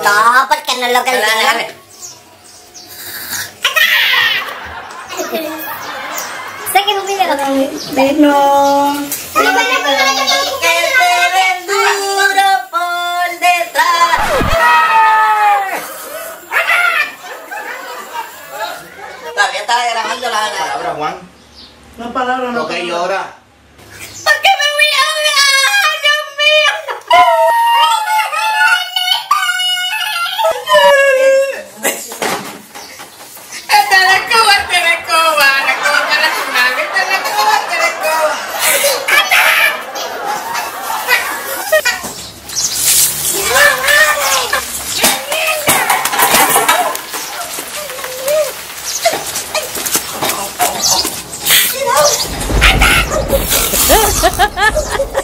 No, porque no es lo que él diga. Dale. Saquen un video. No. Que te den duro por detrás. Todavía estaba grabando la Palabra, Juan. No palabra, no. Lo que llora. ¿Por qué me voy a ahogar? ¡Dios mío! ¡Esta es la Cuba, esta es la Cuba! ¡La Cuba para la tsunami! ¡Esta es la Cuba, esta es la Cuba! Ha ha ha!